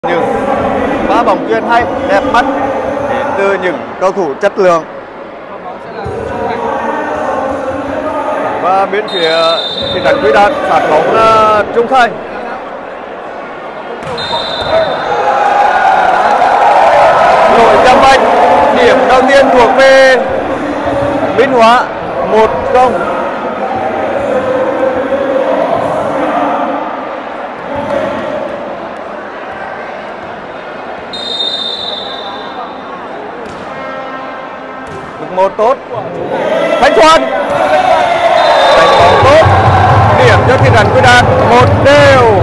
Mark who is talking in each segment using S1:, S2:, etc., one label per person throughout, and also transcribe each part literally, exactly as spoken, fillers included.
S1: Những pha bóng chuyền hay đẹp mắt đến từ những cầu thủ chất lượng. Và bên phía thị trấn Quy Đạt phạt bóng là Trung Khai. Lỗi chạm vạch, điểm đầu tiên thuộc về Minh Hóa, một không. Một tốt Thanh Xuân đánh bóng tốt, điểm cho thị trấn Quy Đạt, một đều.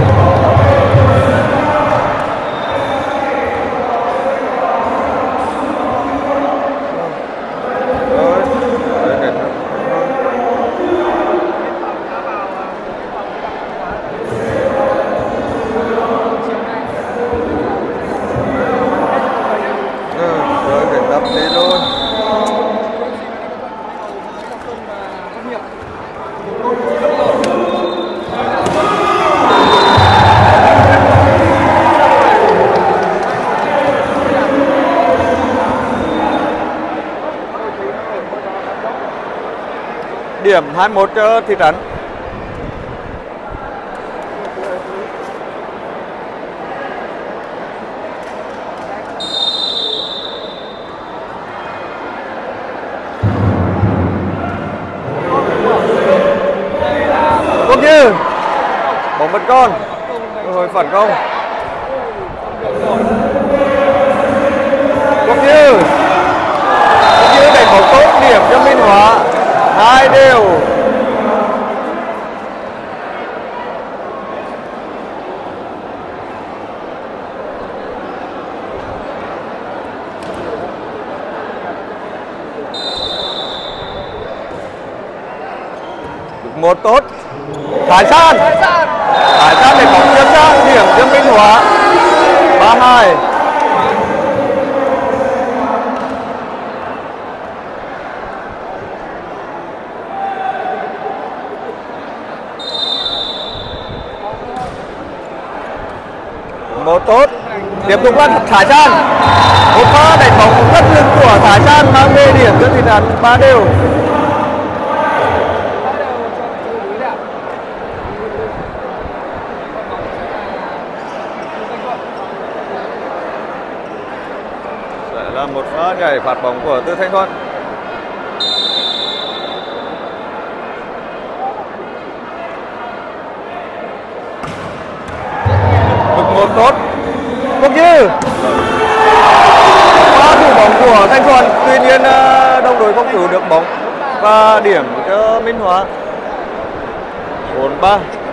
S1: Rồi cái tập đi luôn. Điểm hai một cho thị trấn. Quốc Như bóng mất con, cơ hội phản công. Quốc Như Quốc Như đánh bóng tốt, điểm cho Minh Hóa, hai đều. Một tốt Thái San Thái San để bóng tiếp ra, điểm cho Minh Hóa, ba hai. Một tốt tiếp tục là Thái San, một pha đánh bóng rất lực của Thái San mang về điểm cho thị trấn, ba đều. Sẽ là một pha nhảy phạt bóng của Tư Thanh Thuận. Một tốt Quốc Như, pha thủ bóng của Thanh Thuận, tuy nhiên đồng đội không cứu được bóng và điểm cho Minh Hóa, bốn ba.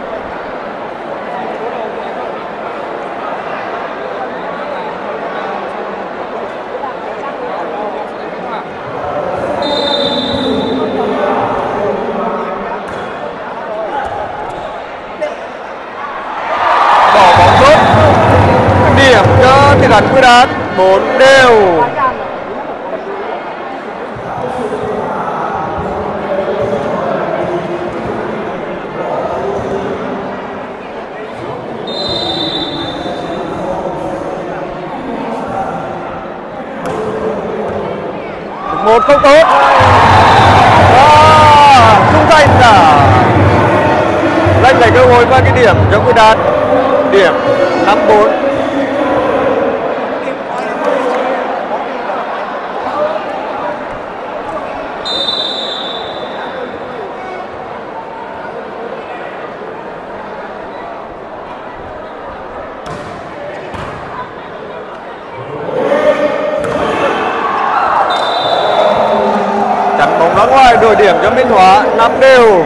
S1: Điểm cho thị trấn Quy Đạt, bốn đều. Một không tốt. Wow, Trung Thành đã giành lấy cơ hội và cái điểm cho Quy Đạt, điểm năm bốn. Chắn bóng ra ngoài, đổi điểm cho Minh Hóa, năm đều.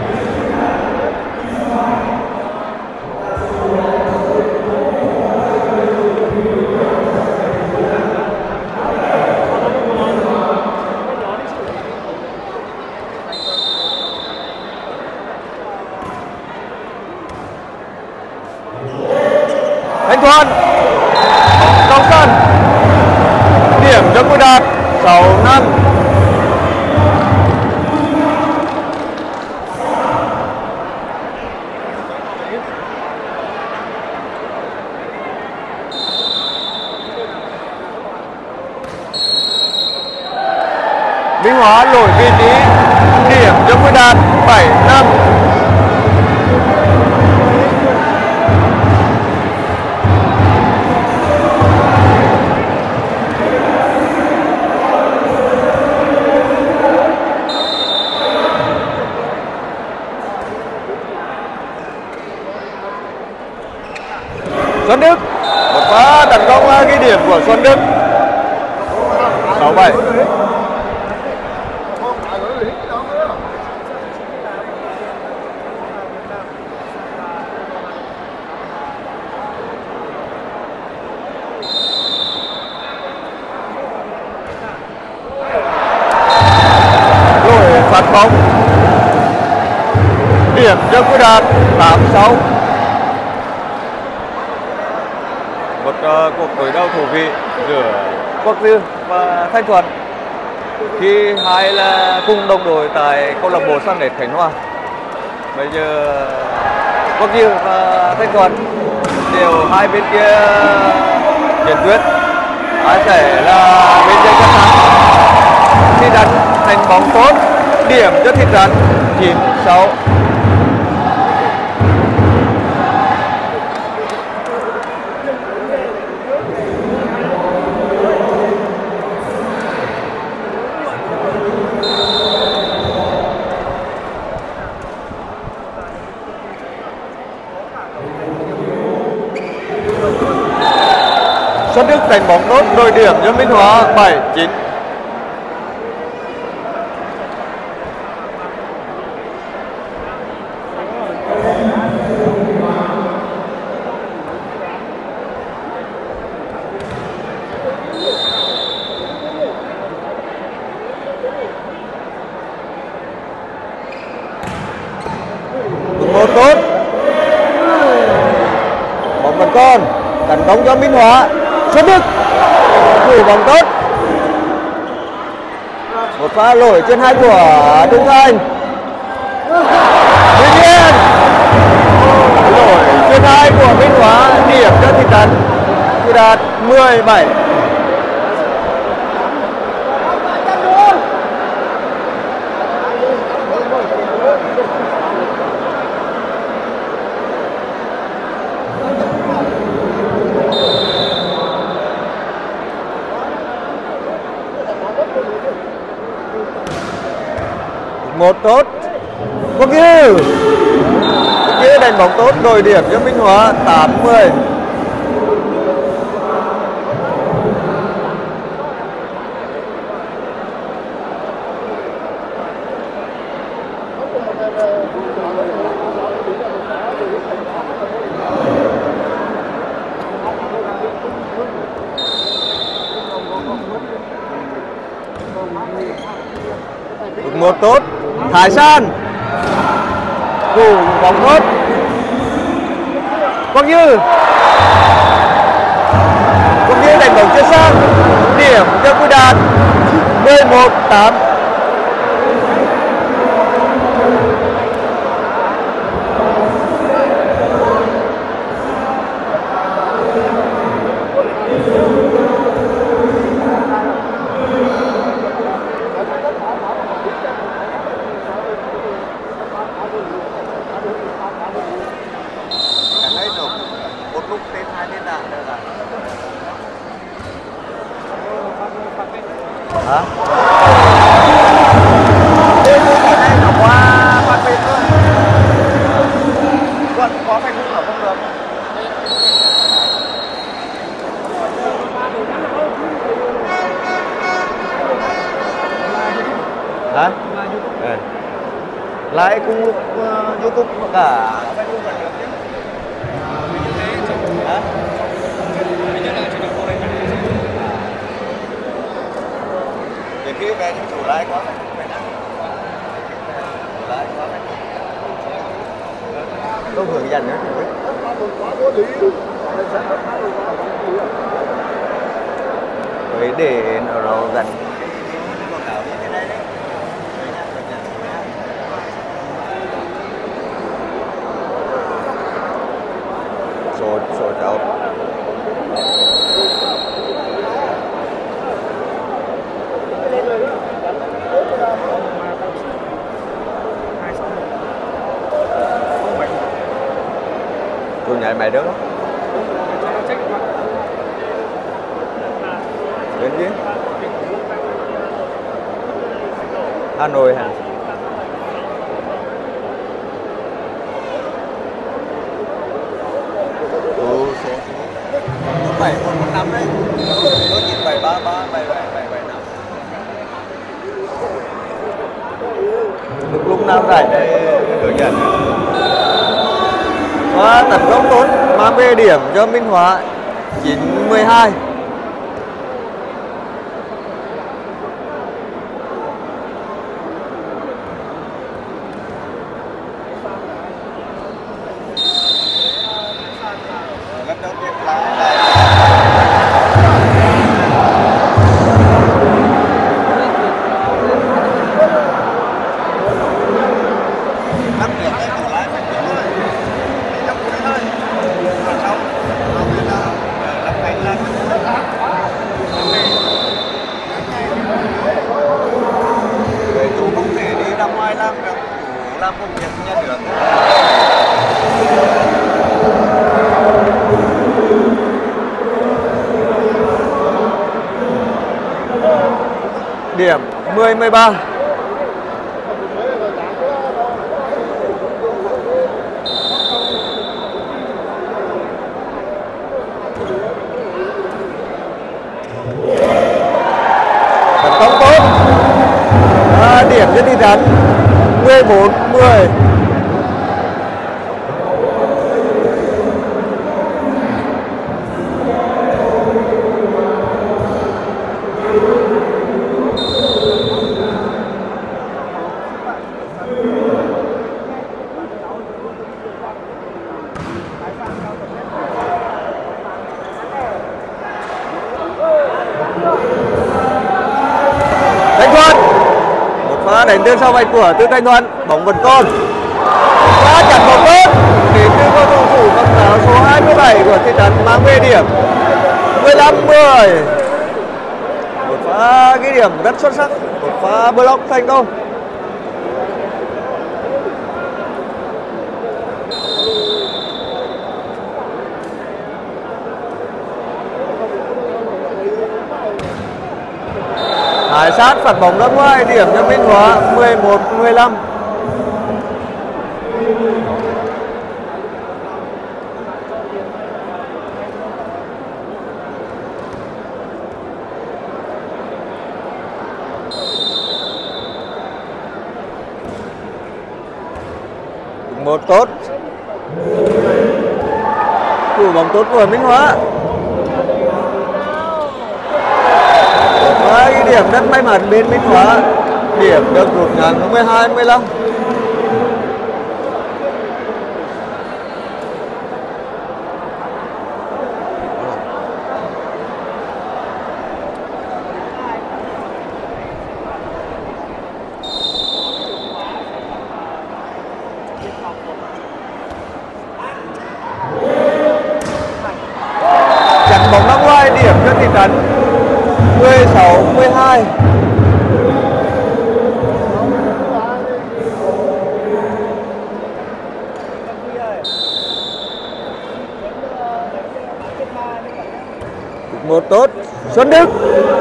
S1: Thanh Thuận trong sân, điểm cho Quy Đạt, sáu năm. Minh Hóa lỗi vị trí, điểm cho Quy Đạt bảy năm. Xuân Đức, một pha tấn công ghi điểm của Xuân Đức. sáu bảy. Lỗi phạt bóng. Điểm cho Quy Đạt tám sáu. Một uh, cuộc đối đầu thú vị giữa Quốc Dư và Thanh Thuận khi hai là cùng đồng đội tại câu lạc bộ Sun Net Khánh Hòa. Bây giờ Quốc Dư và Thanh Thuận đều hai bên kia chiến tuyết, ai sẽ là bên trên chắc thắng. Thị Trấn thành bóng tốt, điểm cho Thị Trấn chín sáu. Xuân Đức đánh bóng tốt, đội điểm cho Minh Hóa bảy chín. Một tốt, bóng vẫn còn, tấn công cho Minh Hóa. Xuân Đức thủ bóng tốt, một pha lỗi trên hai của Trung Thành. Tuy nhiên lỗi trên hai của Minh Hóa, điểm cho Thị Trấn Quy Đạt mười bảy. Một tốt, Quốc Dư Quốc Dư đánh bóng tốt, đội điểm cho Minh Hóa tám mươi. Một tốt, Thái San thủ bóng tốt, Quốc Dư Quốc Dư đánh bóng chưa sang, điểm cho Quy Đạt mười một tám. Một lúc tên hai tên đạn nữa là hả? Đây cái này nó qua phát bên thôi. Còn có phải cũng ở không được. Hả? Ừ. Lại cùng lúc uh, YouTube cả Facebook là được chứ. Hả? Để khi về những chủ lái có phải năng chủ lái có phải không hướng dẫn nữa với để nó rồi gần số số cháu nhảy máy được không? Đến gì? Hà Nội hả? Ừ, số bảy một một năm đấy. Tôi nhìn bảy ba ba bảy bảy bảy bảy năm. Lúc lúc nào rảnh đây hướng dẫn. Và tấn công tốt, mang về điểm cho Minh Hóa chín mười hai. Điểm mười mười ba. Tấn công tốt. À, điểm cho thị trấn mười bốn mười. Thanh Thuận, một pha đánh từ sau vạch của Tư Thanh Thuận, bóng vẫn còn. Pha chặt bóng tốt đến từ cầu thủ thủ mặc áo số hai mươi bảy của thị trấn mang về điểm mười lăm mười. Một pha ghi điểm rất xuất sắc, một pha block thành công. Hải sát phạt bóng ra ngoài, điểm cho Minh Hóa mười một mười lăm. Một tốt. Thủ bóng tốt của Minh Hóa. Và cái điểm rất may mắn bên Minh Hóa, điểm được rút ngắn mười hai mười lăm. Chắn bóng ra ngoài, điểm cho thị trấn mười sáu mười hai. Một tốt Xuân Đức.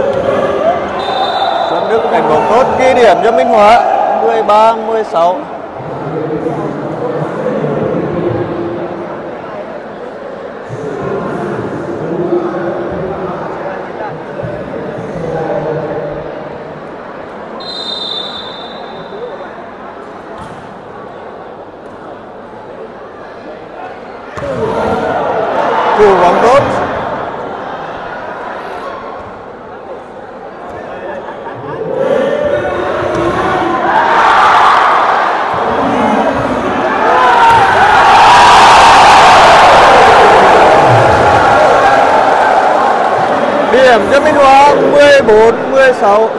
S1: Xuân Đức thành bóng tốt, ghi điểm cho Minh Hóa mười ba mười sáu. Thủ bóng tốt. Điểm cho Minh Hóa mười bốn mười sáu.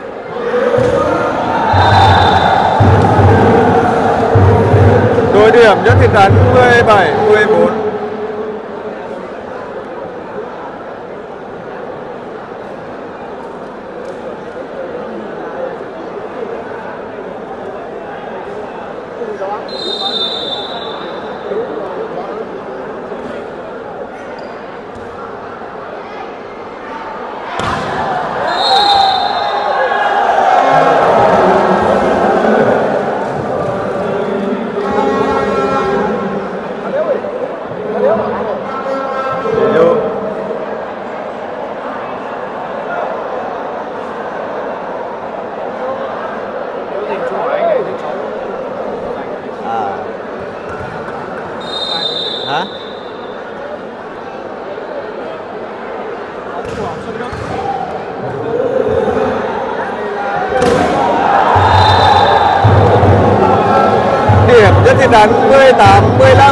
S1: Đối điểm đánh mười bảy mười bốn. Hả? Điểm cho Thiên Đắn mười tám mười lăm.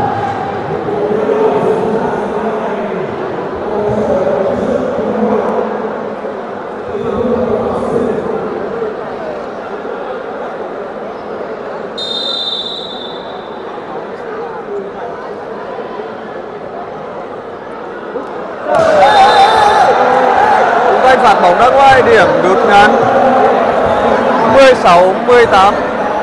S1: Phạt bóng ra ngoài, điểm rút ngắn mười sáu mười tám.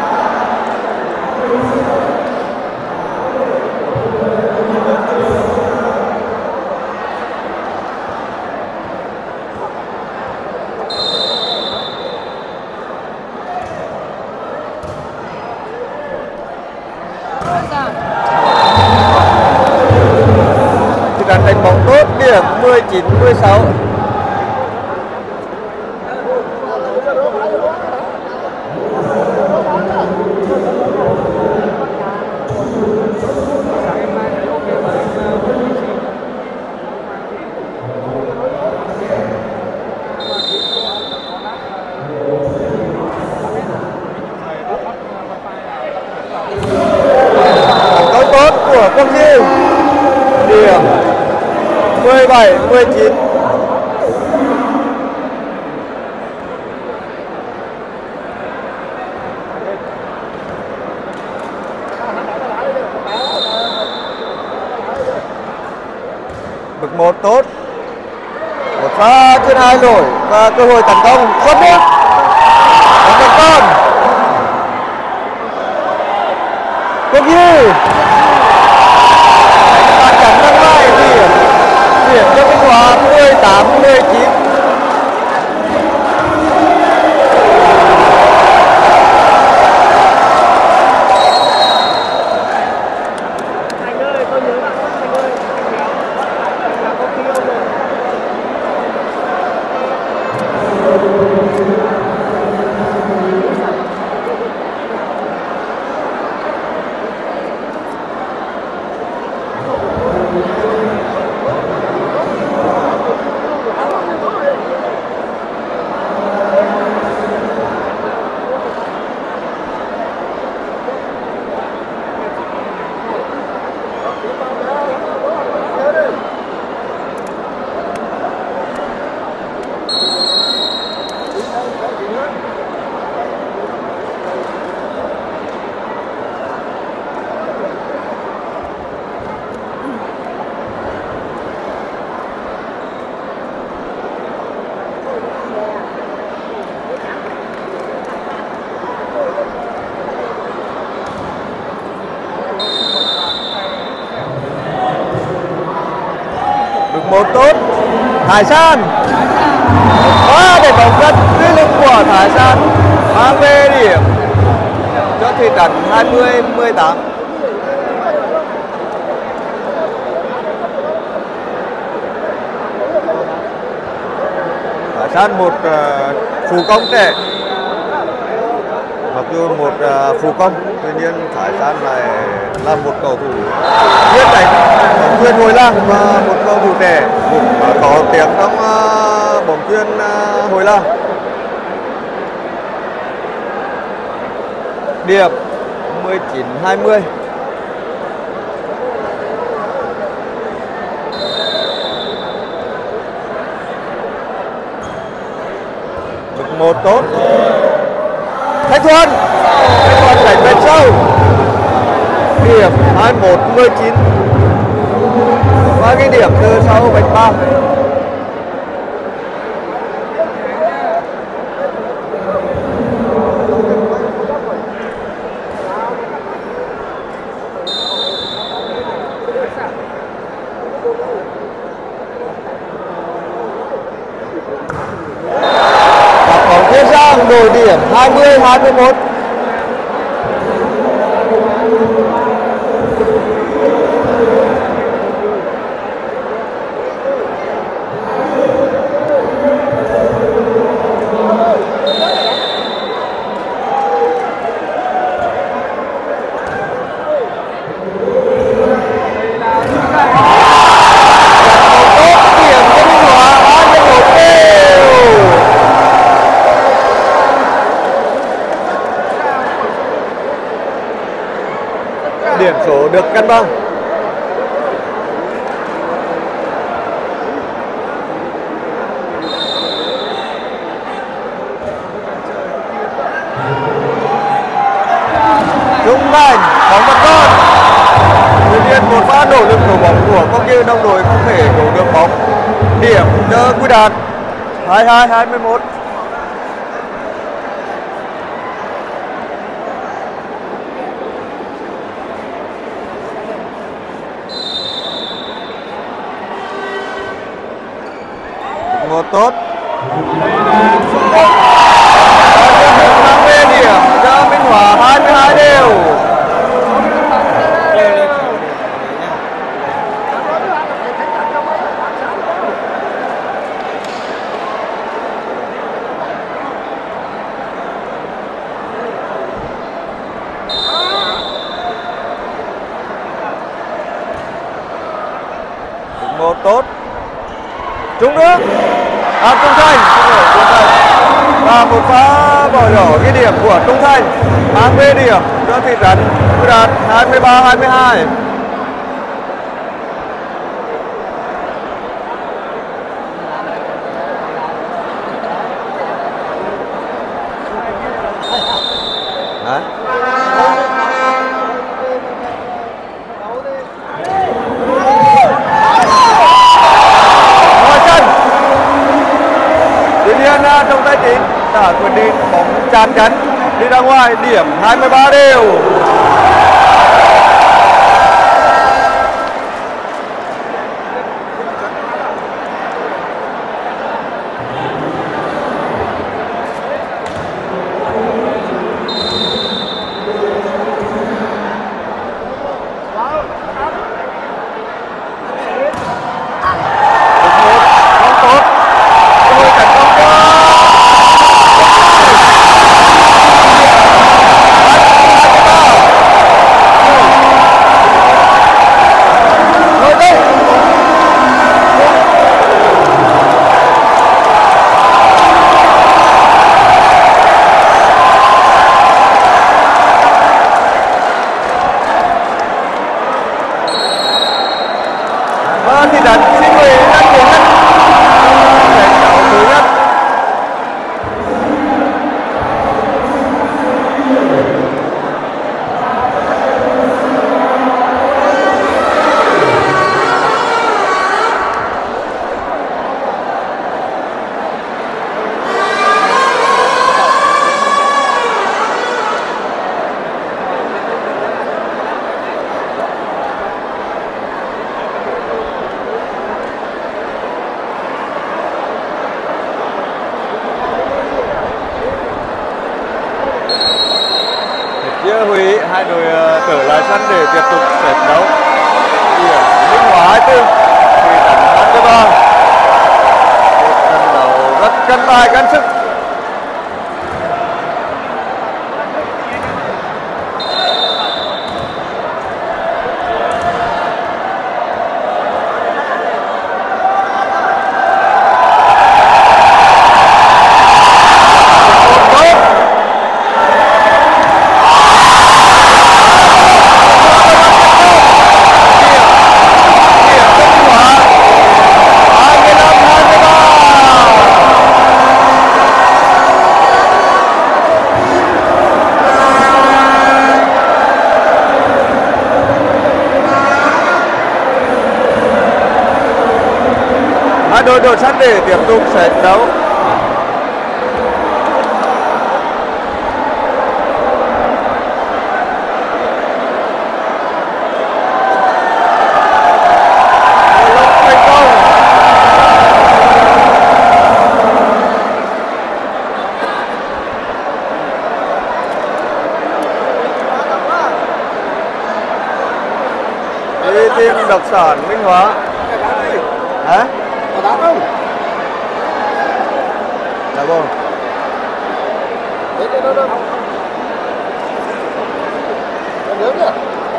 S1: Thì đánh đánh bóng tốt, điểm mười chín mười sáu. Của Quang Diêu, điểm mười bảy mười chín. Bực một tốt, một pha trên hai nổi và cơ hội tấn công xuất nước tấn công Quang Diêu. Điểm cho Thanh Hóa mười tám mười chín.
S2: Thành ơi, tôi nhớ bạn Thành ơi, Thành kéo là có khi ông rồi.
S1: Một tốt Thái San, quá để bóng rất uy lực của Thái San mang về điểm cho Thị Trấn hai mươi mười tám. Thái San một uh, phụ công trẻ, mặc dù một uh, phụ công, tuy nhiên Thái San này là một cầu thủ chuyên đánh bóng chuyền Hồi Làng và một cầu thủ trẻ cũng uh, có tiếng trong uh, bóng chuyền uh, Hồi Làng. Điểm mười chín hai mươi. Được một tốt Thanh Thuần, Thanh Thuần đánh bên sâu điểm hai mươi mốt mười chín và cái điểm từ sau vạch ba. Bóng phía sang đổi điểm hai mươi hai mươi mốt. Điểm số được cân bằng. Trung Thành bóng mất con. Tuy nhiên một pha nỗ lực của bóng của Quang Như đồng đội không thể đổ được bóng. Điểm cho Quy Đạt hai mươi hai hai mươi mốt. Một tốt. Mang về điểm cho Minh Hóa hai mươi hai đều. Một tốt. Trung nước. À, Trung Thành, Trung Thành và một pha bỏ nhỏ cái điểm của Trung Thành mang về điểm cho thị trấn Quy Đạt hai mươi ba hai mươi hai. Đấy. Trong tay chính đã quyết định bóng chán chắn đi ra ngoài, điểm hai mươi ba đều. Thì đánh xin mời đánh thứ nhất, đánh đấu thứ nhất. Chia hủy hai đội trở lại sân để tiếp tục trận đấu. Điểm Minh Hóa hai mươi tư, Thị trấn hai mươi ba. Một trận đấu rất cân tài cân sức. đội đổ sân để tiếp tục trận đấu. Đi team đặc sản Minh Hóa. Hả?
S2: Có đá không?
S1: Dạ vâng.
S2: Đấy, đấy, đấy, đấy. Nhớ nhỉ?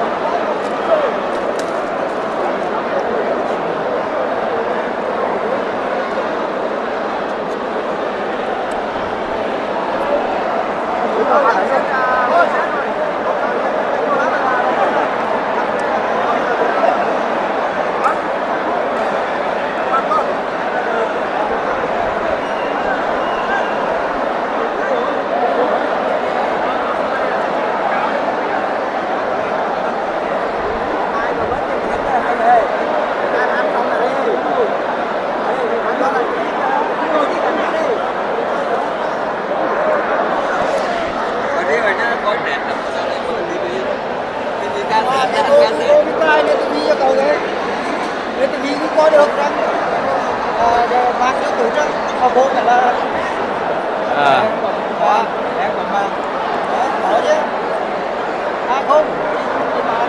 S2: Có được rằng mang cho tụi đó mà vô cả là
S1: À.
S2: Đó, em còn mang có chứ à không nhưng mà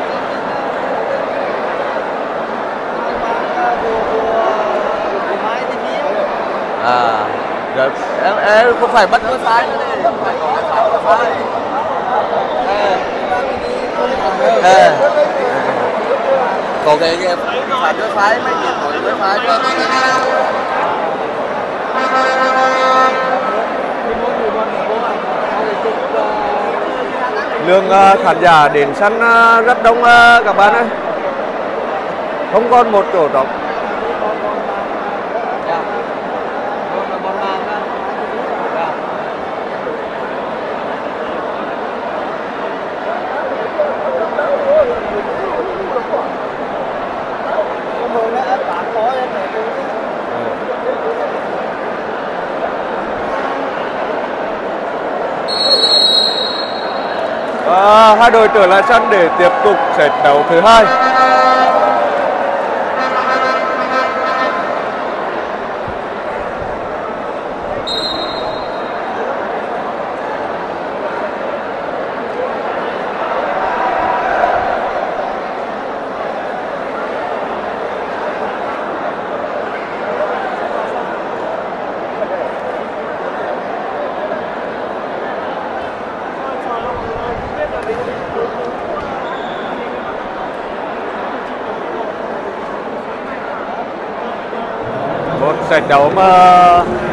S2: mang vừa vừa mai thì phía
S1: À. Rồi em em không phải bắt đuôi sai nữa đi, phải có cái phải có sai. Ờ. Có cái cái phải đuôi phái mới nhìn nổi đuôi phái cho. Lượng uh, khán giả đến sân uh, rất đông uh, các bạn ơi. Không còn một chỗ trống. À, hai đội trở lại sân để tiếp tục trận đấu thứ hai. Một trận đấu mà